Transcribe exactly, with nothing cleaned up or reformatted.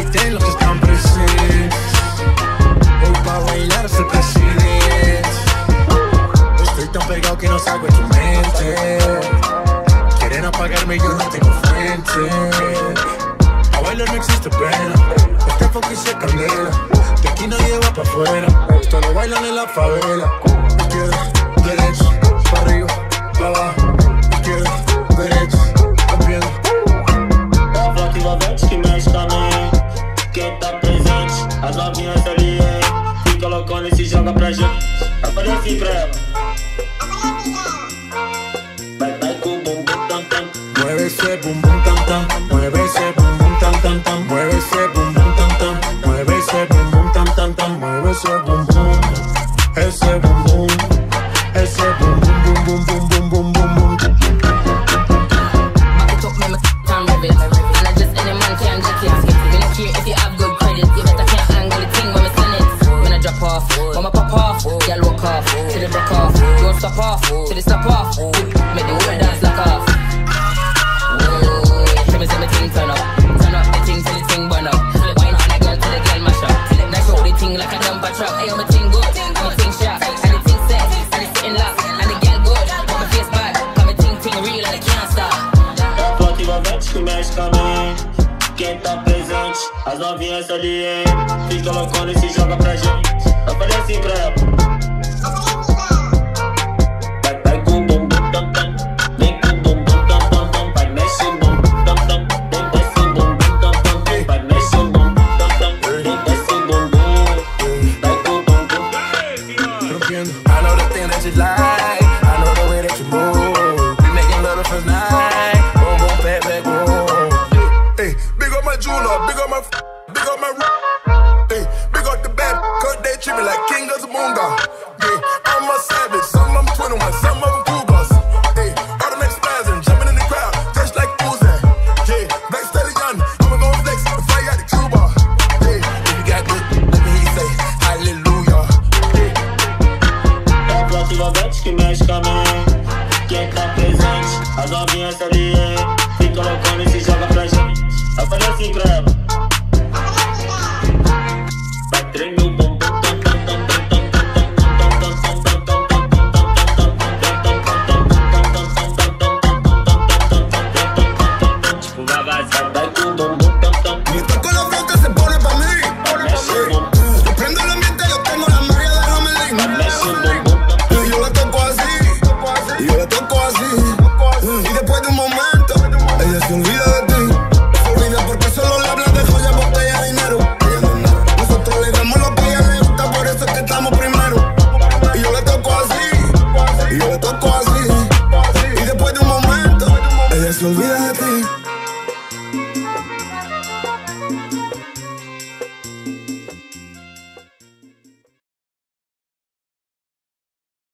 tem los que están presentes. Hoy pa' bailar soy presidente. Estoy tan pegado que no salgo de tu mente. Quieren apagarme y yo no tengo frente. A bailar no existe pena. Este fuck se candela. De aquí nadie va pa' afuera. Esto lo bailan en la favela. Izquierda, derecha, pa' arriba, pa' abajo. Izquierda, derecha, cambiando. É o flock envolvente que mexe também. Quem tá presente, as novinhas ali, hein? Fica loucona e se joga pra gente. Aparece assim pra ela. Vai, vai com o bumbum tam tam. Mueve ese bum bum tam tam. Mueve ese bum bum tam tam tam. Mueve ese bum bum tam tam. Mueve ese bum bum tam tam tam. Mueve ese bum bum. Ese bum bum. Ese bum bum bum bum bum bum bum bum bum. Back it up, me me can rev it. And I just any man can get it. Me not care if you have good credit. You better can't angle the thing when me send it. When I drop off, when I pop off, girl walk off, till the break off. Don't stop off, till the stop off. Make the whole dance lock off. Show me say me thing turn up, turn up the thing till the thing burn up. Wine on a girl till the girl mash up. Dash out the thing like a dumper truck. Hey, I'm a thing good, I'm a thing sharp, and the thing set, and it's sitting locked, and the girl good. But my face bad, come a thing thing real and I can't stop. É o flock envolvente que mexe também. Quem tá presente, as novinhas ali, hein? Fica loucona e se joga pra gente. Aparece assim pra ela. Vai, vai com o bumbum tam tam. Vem com o bumbum tam tam tam. Vai, mexe o bumbum tam tam. Vem, desce o bumbum tam tam. Vai, mexe o bumbum tam tam. Vem, desce o bumbum. Vai com o bumbum. Rompiendo. I know the thing that you like. I know the way that you move. We making love the first night. Boom, boom, back, back, boom. Hey, big up my jeweler, big up my, big up my. Hey, big up the bad, cause they treat me like king of the moonga. Yeah, I'm a savage, some of them twenty-one, some of them cougars. Hey, automatic spasm, jumping in the crowd, just like Uzi. Yeah, Black Stallion, I'ma go flex, fly out to Cuba. Yeah, if you got good, let me hear you say hallelujah. É o flock envolvente que mexe também. Quem tá presente, as novinhas ali, hein? Fica loucona e se joga pra gente. Aparece assim pra ela.